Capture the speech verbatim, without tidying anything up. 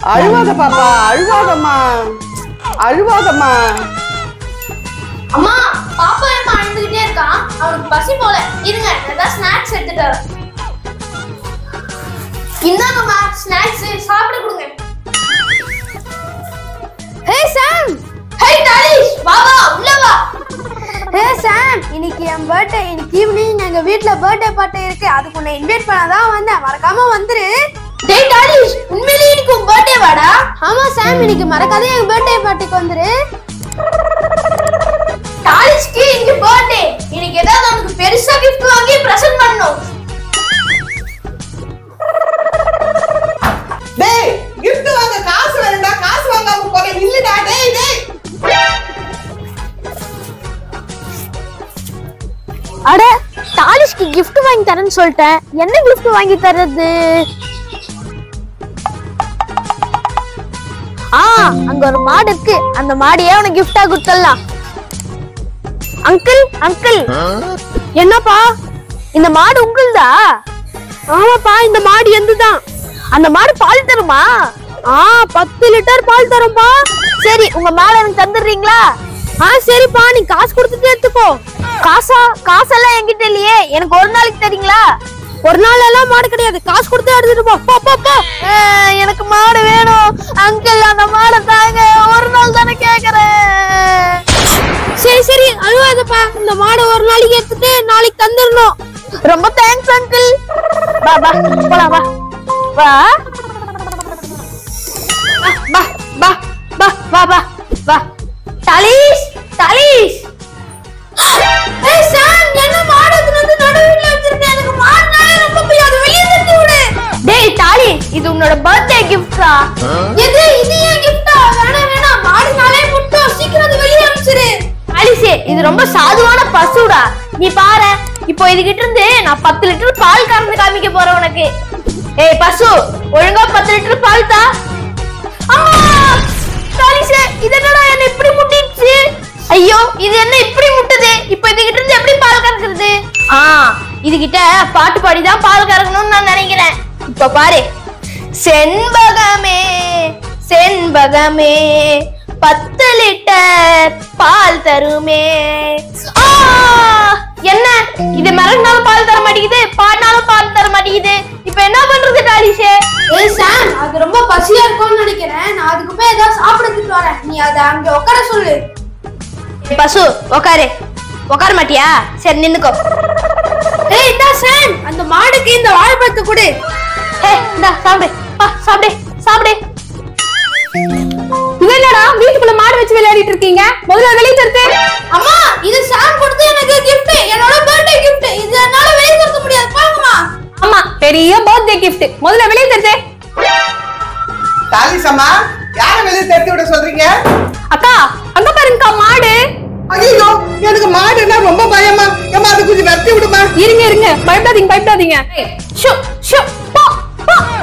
அழுவாத பாப்பா, அழுவாதம்மா, அழுவாதம்மா. அம்மா, பாப்பா ஏமா அழுதுகிட்டே இருக்கான்? அவனுக்கு பசி போல. இருங்க, ஏதாவது ஸ்நாக்ஸ் எடுத்துட்டு வரேன். இந்தாங்கம்மா ஸ்நாக்ஸ், சாப்பிட கொடுங்க. ஹே சாம், ஹே டாலிஷ், வா வா உள்ள வா. ஹே சாம், இன்னைக்கு என் பர்த்டே. இன்னைக்கு ஈவினிங் எங்க வீட்ல பர்த்டே பார்ட்டி இருக்கு. அதுக்கு உன்னை இன்வைட் பண்ணாதான் வந்தேன். மறக்காம வந்துரு. டேய் டாலிஷ், உண்மையிலேயே இன்னைக்கு உன் பர்த்டே வாடா? ஆமா சாம், இன்னைக்கு மறக்காதே எங்க பர்த்டே பார்ட்டிக்கு வந்துரு. டாலிஷ்க்கு இன்னைக்கு பர்த்டே. இன்னைக்கு ஏதாவது அவனுக்கு பெருசா கிஃப்ட் வாங்கி பிரசன்ட் பண்ணனும். டேய், gift வாங்க காசு வேணும்டா. காசு வாங்காம போற நில்லுடா. டேய் டேய். அட, டாலிஷ்க்கு gift வாங்கி தரேன்னு சொல்லிட்டேன். என்ன gift வாங்கி தரது? ஆ, அங்க ஒரு மாடு இருக்கு. அந்த மாடியே உனக்கு gift-ஆ கொடுத்துடலாம். அங்கிள் அங்கிள் என்னப்பா, இந்த மாடு உங்களுதா? ஆமாப்பா, இந்த மாடு எந்துதான். அந்த மாடு பால் தருமா? ஆ, பத்து லிட்டர் பால் தரும்பா. சரி, உங்க மாடு எனக்கு தந்துடுறீங்களா? ஆ சரிப்பா, நீ காசு கொடுத்துட்டு எடுத்துக்கோ. காசா? காசெல்லாம் என்கிட்ட இல்லையே. எனக்கு ஒரு நாளைக்கு தரீங்களா? ஒரு நாள் எல்லாம் மாடு கிடையாது. காசு கொடுத்து எடுத்துட்டு போ. போ போ போ. எனக்கு மாடு வேணும் அங்கிள். அந்த மாடை தாங்க. ஒரு நாள் தானே கேக்குறேன். சரி சரி, அழுவாதப்பா. இந்த மாடை ஒரு நாளைக்கு எடுத்துட்டு நாளைக்கு தந்துடணும். ரொம்ப தேங்க்ஸ் அங்கிள். வா வா போலாம். வா வா வா வா வா வா வா வா. டாலிஷ், டாலிஷ். ஏய் சாம், என்ன மாடு வந்து நடுவுல வச்சிருக்க? எனக்கு மாடுனாலே ரொம்ப பிடிக்கும். அது வெளிய தட்டி விடு. டேய் டாலிஷ், இது உன்னோட பர்த்டே கிஃப்டா? எது இது? ஏன் கிஃப்டா? வேணாம் வேணாம், மாடுனாலே முட்டும். சீக்கிரம் அது வெளிய அனுப்பிச்சிரு. அலிசே, இது ரொம்ப சாதுவான பசுடா. நீ பாரு, இப்போ இதுகிட்ட இருந்து நான் பத்து லிட்டர் பால் கறந்து காமிக்க போறேன் உனக்கு. ஏய் பசு, ஒழுங்கா பத்து லிட்டர் பால் தா. அம்மா, டாலிஷே, இது என்னடா என்ன இப்படி முட்டிடுச்சு? ஐயோ, இது என்ன இப்படி முட்டுது? இப்போ இதுகிட்ட இருந்து எப்படி பால் கறக்குறது? ஆ, இதுகிட்ட பாட்டு பாடி தான் பால் கறக்கணும்னு நான் நினைக்கிறேன். இப்ப பாரு. செண்பகமே செண்பகமே பத்து லிட்டர் பால் தருமே. என்ன இது? மிரட்டினாலும் பால் தர மாட்டேங்குது, பாடினாலும் பால் தர மாட்டேங்குது. இப்ப என்ன பண்றது டாலிஷே? ஏய் சாம், அது ரொம்ப பசியா இருக்கும்னு நினைக்கிறேன். நான் அதுக்கு போய் ஏதாவது சாப்பிடுறதுக்கு வரேன். நீ அதை அங்க உட்கார சொல்லு. பசு, உக்காரு. உட்கார மாட்டியா? சரி, நின்னுக்கோ. ஏய் இந்தா சாம், அந்த மாடுக்கு இந்த வாழைப்பழத்தை கொடு. ஏய், இந்தா சாப்பிடு. பா, சாப்பிடு சாப்பிடு. என்னடா வீட்டுக்குள்ள மாடு வச்சு விளையாடிட்டு இருக்கீங்க? முதல்ல வெளிய தருது. அம்மா, இது சாம் கொடுத்து எனக்கு gift. என்னோட பர்த்டே gift. இது என்னால வெளிய தர முடியாது. பாருங்கம்மா. ஆமா, பெரிய பர்த்டே gift. முதல்ல வெளிய தருது. டாலிஷ் அம்மா, யாரை வெளிய தட்டி விட சொல்றீங்க? அக்கா, அங்க பாருங்கக்கா மாடு. ஐயோ, எனக்கு மாடுன்னா ரொம்ப பயமா. ஏமா அது கொஞ்சம் வெட்டி விடுமா. இருங்க இருங்க, பயப்படாதீங்க பயப்படாதீங்க. ஷோ ஷோ போ போ.